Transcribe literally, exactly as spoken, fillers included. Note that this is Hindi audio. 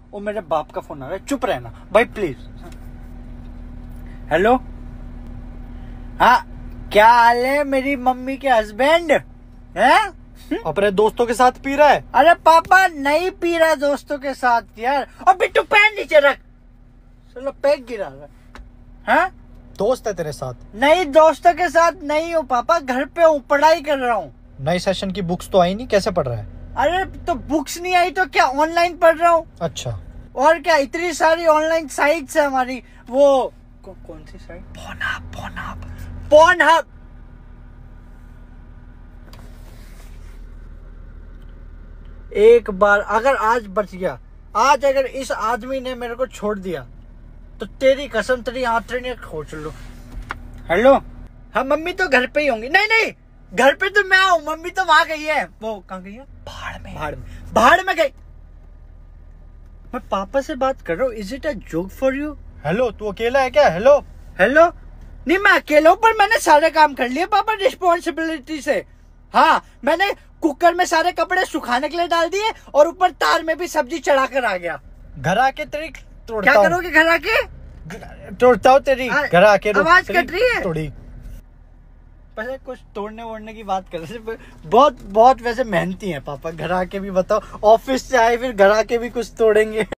वो मेरे बाप का फोन आ रहा है, चुप रहना भाई प्लीज। हेलो, हाँ क्या हाल है मेरी मम्मी के हस्बैंड हैं? अपने दोस्तों के साथ पी रहा है? अरे पापा नहीं पी रहा दोस्तों के साथ यार। और बिट्टू पैन नीचे रख, चलो पैक गिरा रहा है। दोस्त है तेरे साथ? नहीं दोस्तों के साथ नहीं हूँ पापा, घर पे हूँ, पढ़ाई कर रहा हूँ। नई सेशन की बुक्स तो आई नहीं, कैसे पढ़ रहा है? अरे तो बुक्स नहीं आई तो क्या, ऑनलाइन पढ़ रहा हूँ। अच्छा, और क्या, इतनी सारी ऑनलाइन साइट्स है हमारी। वो कौ, कौन सी साइट? पोर्नहब, पोर्नहब, पोर्नहब। एक बार अगर आज बच गया, आज अगर इस आदमी ने मेरे को छोड़ दिया तो तेरी कसम तेरी आंतड़ी खोच लो। हेलो, हाँ मम्मी तो घर पे ही होंगी। नहीं नहीं, घर पे तो मैं हूँ, मम्मी तो वहां गई है। वो कहाँ गई है? भाड़ में। भाड़ में, भाड़ में गई। मैं पापा से बात कर रहा हूँ। Is it a joke for you? Hello, तू अकेला है क्या? हेलो हेलो, नहीं मैं अकेला हूँ, पर मैंने सारे काम कर लिए पापा रिस्पॉन्सिबिलिटी से। हाँ, मैंने कुकर में सारे कपड़े सुखाने के लिए डाल दिए और ऊपर तार में भी सब्जी चढ़ा कर आ गया। घर आके तेरी तोड़ता क्या हूं। करोगे घर आके? तोड़ता हूँ तेरी घर आके। आवाज कट रही है थोड़ी। पहले कुछ तोड़ने वोड़ने की बात कर रहे थे। बहुत बहुत वैसे मेहनती हैं पापा, घर आके भी बताओ, ऑफिस से आए फिर घर आके भी कुछ तोड़ेंगे।